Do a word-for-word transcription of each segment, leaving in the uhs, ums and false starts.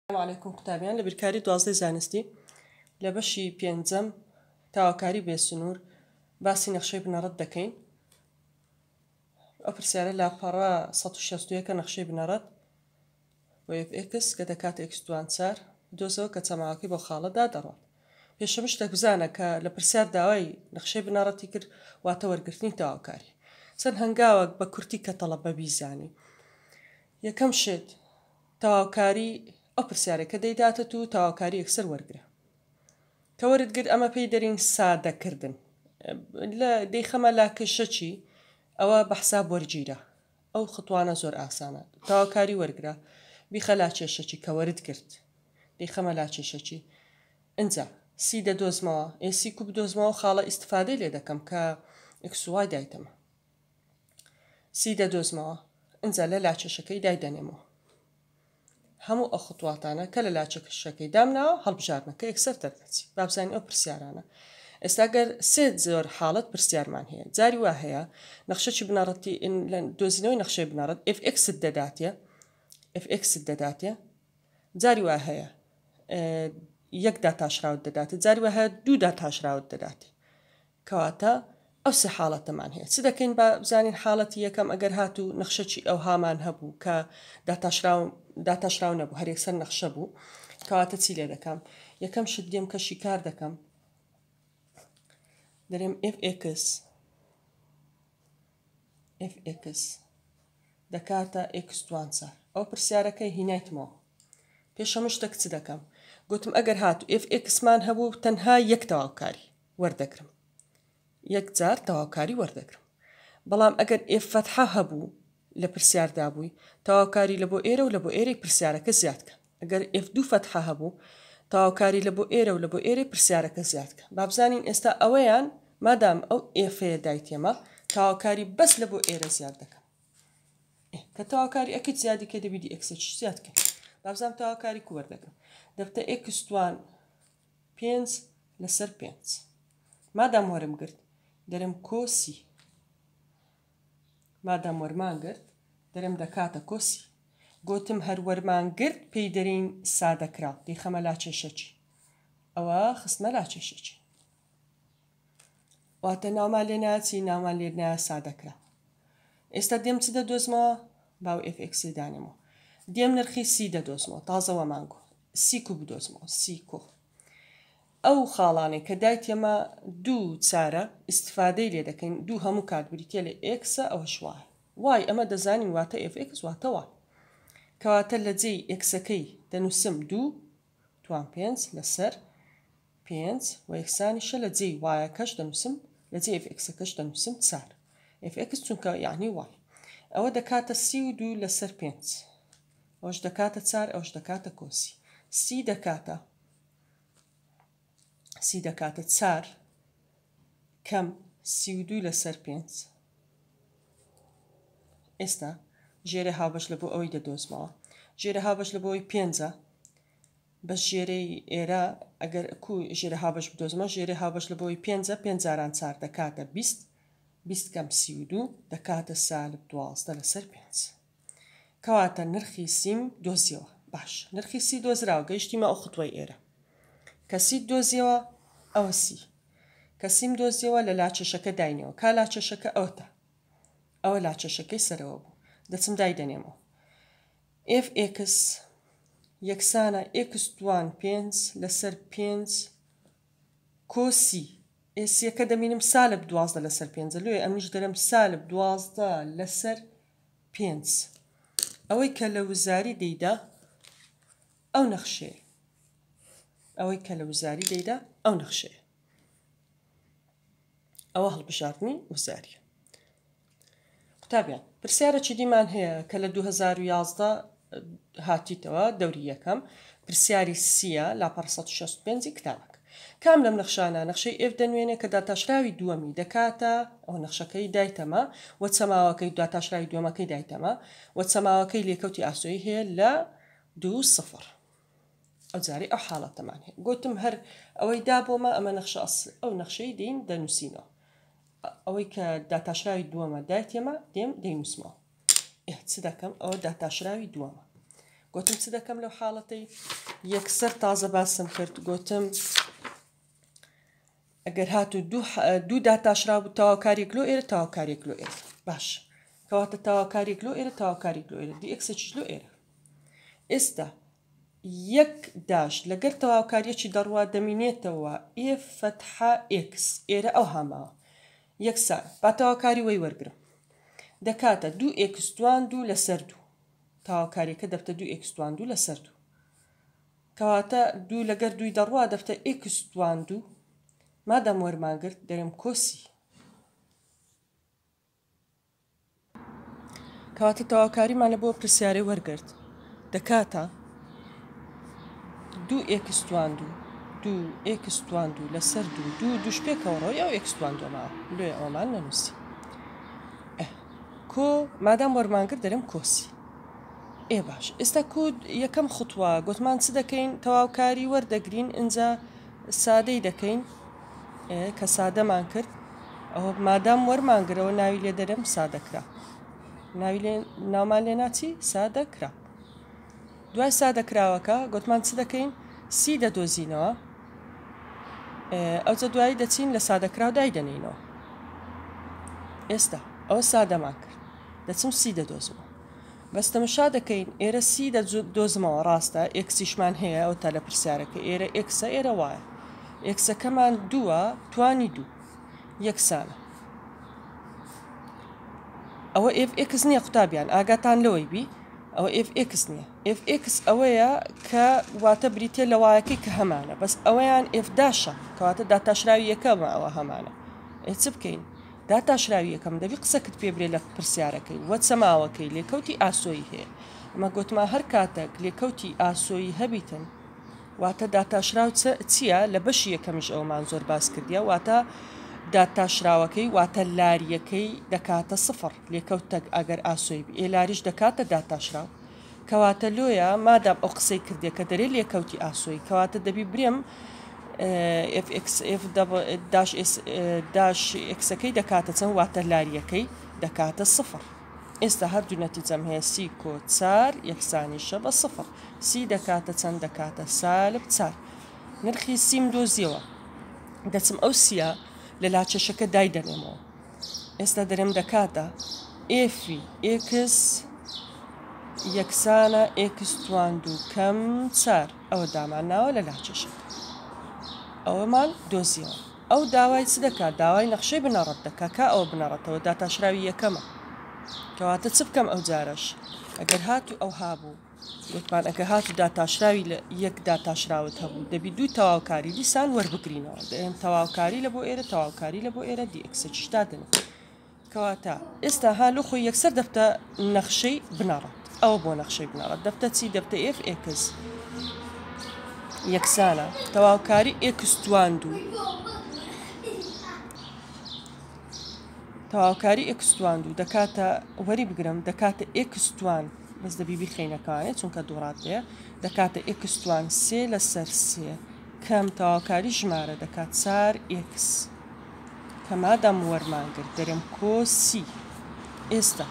السلام عليكم قوتابیان لە بیرکاری دوازدەی زانستی لە بەشی پێنجەم تاواکاری بێسنوور باسی نەخشەی بنەڕەت دەکەین. ئەو پرسیارە لاپەڕە سەد و شەست و یەک نەخشەی بنەڕەت بۆ ئێف ئێکس کە دەکاتە ئێکس دوان چار دۆزەوە کە چەماوەکەی بۆ خاڵەدا دەڕۆت. پێشەمە شتێک بزانە کە لە پرسیار داوای نەخشەی بنەڕەتی کرد واتە وەرگرتنی تاواکاری. چەند هەنگاوێک بە کورتی کە تەڵەبە بیزانی. یەکەم شت تاواکاری ئەو پرسیارەکە دەیداتێت و تاواکاری یەکسەر وەرگرە. کە وەرگرت ئەمە پێی دەرین سادەکردن. لە دەیخەمە لا کێشەچی ئەوە بە حساب وەرگیرە. ئەو خطوانە زۆر ئاسانە. تاواکاری وەرگرە بیخە لا کێشەچی کە وەرد کرد. دەیخەمە لا کێشەچی. ئەنجا سی دەدۆزمەوە ئێسی کو بدۆزمەوە خاڵە ئیستفادەی لێ دەکەم کە ئێکس و وای دایتەمە. سی دەدۆزمەوە ئەنجا لە لا کێشەکەی دایدەنێمەوە. هەموو ئەو خطواتانە کە لە لاچەکەشەکەی دامناوە هەڵبژارنەکە یەکسەر دەردەچی. بابزانین ئەو پرسیارانە. ئێستا گەر سێ زۆر حاڵەت پرسیارمان هەیە. جاری وا هەیە نەخشەی بنەڕەتی دۆزینەوەی نەخشەی بنەڕەت ئێف ئێکست دەداتێ ئێف ئێکست دەداتێ جاری وا هەیە یەک داتاشراوت دەداتێت جاری وا هەیە دوو داتاشراوت دەداتێ کەواتە ئەو سێ حاڵەتەمان هەیە. چ دەکەین بزانین حاڵەتی یەکەم ئەگەر هاتوو نەخشەی ئەو هامان هەبوو کە داتاشراو نەبوو هەر یەکسەر نەخشە بوو کەواتە چی لێ دەکەم. یەکەم شت دێم کەشی کار دەکەم دەرێم ئێف ئێکس ئێف ئێکس دەکاتە ئێکس دوان چار. ئەو پرسیارەکەی هینایتمەوە. پێشەمە شتێک چ دەکەم گوتم ئەگەر هاتوو ئێف ئێکسمان هەبوو تەنها یەک تەواوکاری وەردەگرم. یەک جار تەواوکاری وەردەگرم. بەڵام ئەگەر ئێف فەتحە هەبوو لە پرسیاردا بووی تەواوکاری لە بۆ ئێرە و لە بۆ ئێرەی پرسیارەکە زیادکە. ئەگەر ئێف دوو فەتحە هەبوو تەواوکاری لە بۆ ئێرە و لە بۆ ئێرەی پرسیارەکە زیادکە. بابزانین ئێستا ئەوەیان مادام ئەو ئێفەیە دایتێمە تەواوکاری بەس لە بۆ ئێرە زیاد دەکەم. کە تەواوکاری ئەکەیت زیادی کە دەبیدی ئێکسێکی زیادکە. بابزانم تەواوکاری کو وەردەگرم. دەبتە ئێکس دوان پێنج لەسەر پێنج. مادام وەرم گرت دەرم کۆسی. مادام وەرمان گرت دەرم دەکاتە کۆسی. گوتم هەر وەرمان گرت پێی دەرین سادەکراو دەیخەمە لا کێشەچی. ئەوە خستمە لا کێشەچی. واتە ناومان لێ ناچی ناومان لێ نایە سادەکرا. ئێستا دێم چ دەدۆزمەوە باو ئێف ئێکسی دانێمەوە. دێم نرخی سی دەدۆزمەوە تازەوە مانگۆ. سی کو بدۆزمەوە سی کۆ. ئەو خاڵانەی کە دایتێمە دوو چارە ئیستفادەی لێ دەکەین دوو هەموو کات بریتە لە ئێکسە ئەوەش وایە. وای ئەمە دەزانین واتە ئێف ئێکس واتە وای. کەواتە لە جێی ئێکسەکەی دەنووسم دوو توان پێنج لەسەر پێنج و یەکسانیشە لە جێی وایەکەش دەنووسم لە جێ ئێف ئێکسەکەش دەنووسم چار. ئێف ئێکس چونکە یعنی وای. ئەوە دەکاتە سی و دوو لەسەر پێنج. ئەوەش دەکاتە چار ئەوش دەکاتە کۆسی. سی دەکاتە سی دەکاتە چار کەم سی و دوو لەسەر پێنج. ئێستا ژێرە هاوبەش لە بۆ ئەوەی دەدۆزمەوە. ژێرە هاوبەش لە بۆ ئەوەی پێنجە بەس ژێرەی ئێرە ئەگەر کو ژێرە هاوبەش بدۆزمە ژێرە هاوبەش لە بۆی پێنجە پێنج جاران چار دەکاتە بیست. بیست کەم سی و دوو دەکاتە سالب دوازدە لەسەر پێنج. کەواتە نرخی سیم دۆزیەوە. باش نرخی سی دۆزراوە گەیشتیمە ئەو خطوەی ئێرە. کە سی دۆزیەوە ئەوە سی. کە سیم دۆزیەوە لە لاچەشەکە داینەوە. کا لاچەشەکە ئەوتە. ئەوە لاچەشەکەی سەرەوە بوو. دەچم دایدەنێمەوە. ئێف ئێکس یەکسانە ئێکس دوان پێنج لەسەر پێنج کۆسی. ئێسیەکە دەمینم سالب دوازدە لەسەر پێنجە لێ ئەمیش دەرم سالب دوازدە لەسەر پێنج. ئەوەی کە لە وزاری دەیدا ئەو نەخشەیە. ئەوەی کە لە وزاری دەیدا ئەو نەخشەیە. ئەوە هەڵبژاردننی وزاریە. قوتابیان پرسیارەکی دیمان هەیە کە لە دوو هەزار و یازدە هاتیتەوە دەوری یەکەم پرسیاری سیە لاپەڕ سەد و شەست و پێنجی کتابەکە. کام لەم نەخشانە نەخشەی ئێف دەنوێنێ کە داتاشراوی دووەمی دەکاتە ئەو نەخشەکەی دایتەمە و چەماوەکەی داتاشراوی دووەمەکەی دایتەمە و چەماوەکەی لێکەوتی ئاسۆیی هەیە لە دوو سفر. ئەو جارێ ئەو حاڵەتەمان هەیە. گوتم هەر ئەوەی دابۆمە ئەمە نەخشە ئەو نەخشەی دین دەنووسینەوە. ئەوەی کە داتاشراوی دووەمە دایتێمە دێم دەینووسمەوە. چ دەکەم ئەوە داتاشراوی دووەمە. گوتم چ دەکەم لەو حاڵەتەی یەکسەر تازە باسم کرد گوتم ئەگەر هاتو دوو داتاشرا بوو تەواوکاریەک لۆ ئێرە تەواوکاریەک لۆ ئێرە باش کەواتە تەواوکاریەک لۆ ئێرە تەواوکاریەک لۆ ئێرە دی ئێکسەکیش لۆ ئێرە ئێستا یەک داش لەگەر تەواوکاریەکی دەڕوا دەمینێتەوە ئێ فەتحە ئێکس ئێرە ئەو هەماوە یەکسان با تەواوکاری وەی وەرگرم دەکاتە دوو ئێکستوان دوو لەسەر دوو تەواوکاریەکە دەفتە دوو ئێکستوان دوو لەسەر دوو کەواتە دوو لەگەر دووی دەڕوا دەفتە ئێکستوان دوو مادەم وەرماگرت دەرێم کۆسی کەواتە تەواوکاریمان لە بۆ پرسیارەی وەرگرت دەکاتە دوو ئێکستوان دوو دوو ئێکستوان دوو لەسەر دوو دوو دووش پێکەوەڕۆی ئەو ئێکستوان دووەماوە لێ ئەومان نەنووسی کۆ مادام وەرمانگرت دەرێم کۆسی ئێ باش ئێستا کۆ یەکەم خوتووە گوتمان چ دەکەین تەواوکاری وەردەگرین ئینجا سادەی دەکەین کە سادەمان کرد ئەوە مادام وەرمانگرەوە ناوی لێ دەرێم سادەکرا ناومان لێ ناچی سادەکرا دوای سادەکراوەکە گوتمان چ دەکەین سی دەدۆزینەوە ئەوجە دوایی دەچین لە سادەکراو دایدەنینەوە ئێستا ئەوە سادەمان کرد دەچم سی دەدۆزمەوە بەستەمەشا دەکەین ئێرە سی دەدۆزمەوە ڕاستە ئێکسیشمان هەیە ئەو تا لە پرسیارەکە ئێرە ئێکسە ئێرە وایە ئێکسەکەمان دووە توانی دوو یەکسانە ئەوە ئف ئێکس نییە قوتابیان ئاگاتان لەوەی بی ئەوە ئف ئێکس نییە ئف ئێکس ئەوەیە کە واتە بریتێ لە وایەکەی کە هەمانە بەس ئەوەیان ئف داشە کەواتە داتاشراوی یەکەمە ئەوە هەمانە ئێ چ بکەین داتاشراوی یەکەم دەبی قسەکت پێ برێ لە پرسیارەکەی وە چەماوەکەی لێکەوتی ئاسۆیی هەیە ئەمە گوتما هەر کاتێک لێکەوتی ئاسۆیی هەبیتن واتە داتاشراو چییە لە بەشی یەکەمیش ئەومان زۆر باس کردیە واتە داتاشراوەکەی واتە لاریەکەی دەکاتە سفر لێکەوتە ئەگەر ئاسۆی ئێ لاریش دەکاتە داتاشراو کەواتە لۆیە مادام ئەو قسەی کردێ کە دەرێ لێکەوتی ئاسۆی کەواتە دەبی برێم داش ئێکسەکەی دەکاتە چەند واتە لاریەکەی دەکاتە سفر ئێستا هەردوو نەتیجەم هەیە سی کۆ چار یەکسانیشە بە سفر سی دەکاتە چەند دەکاتە سالب چار نرخی سیم دۆزیەوە دەچم ئەو سیە لە لاچەشەکە دایدەنێمەوە ئێستا دەرێم دەکاتە ئێفی ئێکس یەکسانە ئێکستوان دوو کەم چار ئەوە دامان ناوە لە لاچەشەکە ئەوەمان دۆزیەوە ئەو داوای چ دەکات داوای نەخشەی بنەڕەت دەکات کە ئەوە بنەڕەتەوە داتاشراوی یەکەمە کەواتە چ بکەم ئەو جارەش ئەگەر هاتو ئەو هابوو گوتمان ئەگە هاتو داتاشراوی لە یەک داتاشراوت هەبوو دەبی دوو تەواوکاری دیسان وەربگرینەوە دەێن تەواوکاری لە بۆ ئێرە تەواوکاری لە بۆ ئێرە دی ئەکسەکیشتا دەن کەواتە ئێستا هالو خۆی یەکسەر دەفتە نەخشەی بنەڕەت ئەوە بۆ نەخشەی بنەڕەت دەفتە چی دەفتە ئف ئێکس یەکسانە تەواوکاری ئێکستوان دوو تەواوکاری ئێکستوان دوو دەکاتە وەری بگرم دەکاتە ئێکستوان بەس دەبی بیخینەکانێت چونکە دووڕاتەیە دەکاتە ئێکستوان سێ لەسەر سێ کەم تەواوکاری ژمارە دەکات چار ئێکس کە مادام وەرمانگرت دەرێم کۆسی ئێستا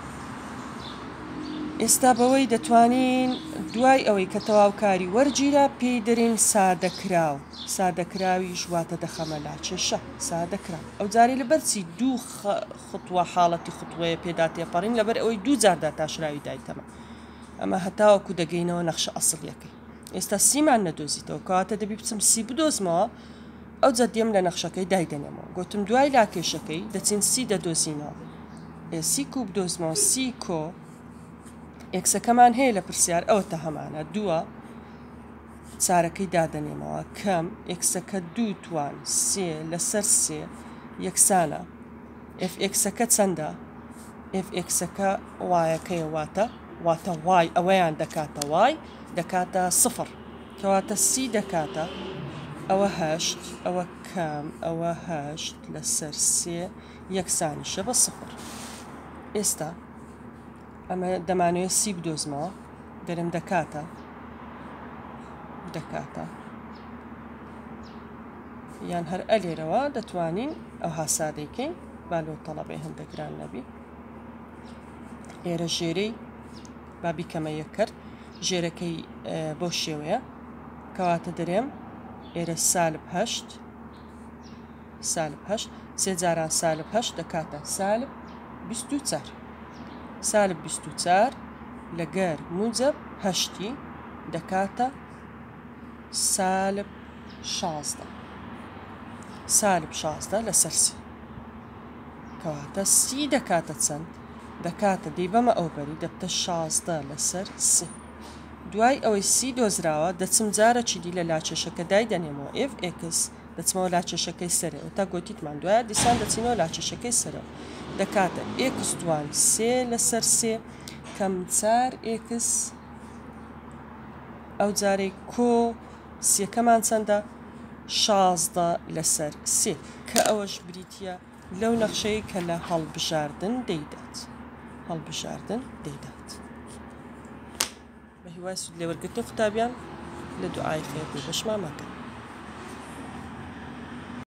ئێستا بەوەی دەتوانین دوای ئەوەی کە تەواوکاری وەرگیرە پێی دەرین سادەکراو سادەکراوی ژواتە دەخەمە لاچێشە سادەکرا ئەو جاری لەبەرچی دوو خوتووە حاڵەتی خوتوەیە پێدا تێپەڕین لەبەر ئەوەی دوو جار داتاشراوی دایتەمە ئەمە هەتاوەکو دەگەینەوە نەخشە ئەسڵیەکەی ئێستا سیمان نەدۆزیتەوە کەواتە دەبی بچم سی بدۆزمەوە ئەو جە دێم لە نەخشەکەی دایدەنێمەوە گوتم دوای لاکێشەکەی دەچین سی دەدۆزینەوە سی کو بدۆزمەوە سی کۆ ئێکسەکەمان هەیە لە پرسیار ئەوە تا هەمانە دووە چارەکەی دادەنێمەوە کەم ئێکسەکە دوو توان سێ لەسەر سێ یەکسانە ئف ئێکسەکە چەندە ئف ئێکسەکە وایەکەی واتە واتە وای ئەوەیان دەکاتە وای دەکاتە سفر کەواتە سی دەکاتە ئەوە هەشت ئەوە کەم ئەوە هەشت لەسەر سێ یەکسانیشە بە سفر ئێستا ئەمە دەمانوێت سی بدۆزمەوە دەرم دەکاتە دەکاتە یان هەر ئەلێرەوە دەتوانین ئەو هاسادەیکەین با لەو تەڵەبەی هەندەگران نەبی ئێرە ژێرەی با بیکەمە یەک کرد ژێرەکەی بۆ شێوەیە کەواتە دەرێم ئێرە سالب هەشت سالب هەشت سێ جاران سالب هەشت دەکاتە سالب بیست و چوار سالب بیست و چوار لەگەر موجب هەشتی دەکاتە سالب شازدە سالب شازدە لەسەر سێ کەواتە سی دەکاتە چەند دەکاتە دەی بەمە ئەو بەری دەبتە شازدە لەسەر سێ دوای ئەوەی سی دۆزراوە دەچم جارە چیدی لە لاچێشەکە دای دەنێمەوە ئف ئکس دەچمەوە لاچێشەکەی سەرەوە تا گوتیتمان دوایە دیسان دەچینەوە لاچێشەکەی سەرەوە دەکاتە ئکس دوان سێ لەسەر سێ کەم چار ئکس ئەو جارەی کۆ سیەکەمان چەندە شازدە لەسەر سێ کە ئەوەش بریتە لەو نەخشەی کە لە هەڵبژاردن دەیدات هەڵبژاردن دەیدات بە هیوای سود لێوەرگرتن قوتابیان لە دوعای خێر بێ بەشمان مەکەن